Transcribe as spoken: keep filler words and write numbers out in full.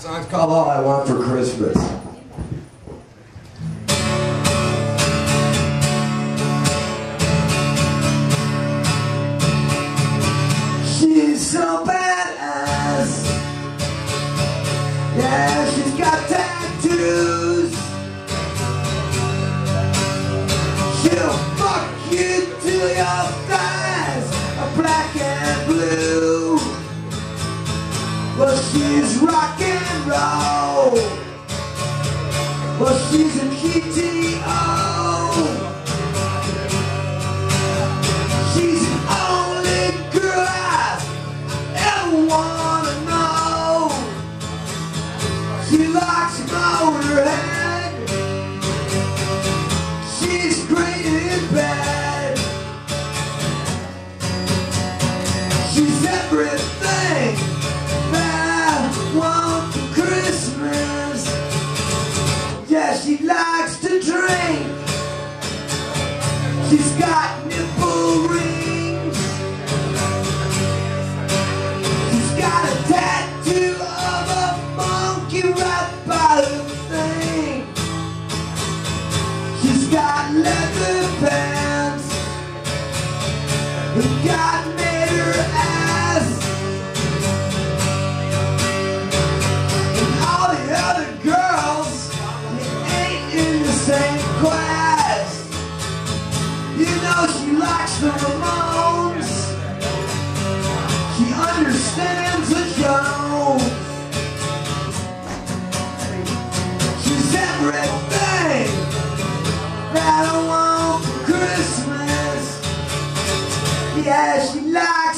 song's called All I Want for Christmas. She's so badass. Yeah, she's got tattoos. She'll fuck you till your thighs are black and blue. Well, she's rock and roll. Well, she's a G T O. She's the only girl I ever wanna know. She likes Motorhead. She's great in bed. She's everything that I want for Christmas. Yeah, she likes to drink. She's got nipple rings. She's got a tattoo of a monkey right by the thing. She's got leather pants and God made her ass. And all the other girls, they ain't in the same class. You know she likes the Ramones. She understands the Jones. She's everything that I want for Christmas. Yeah, she likes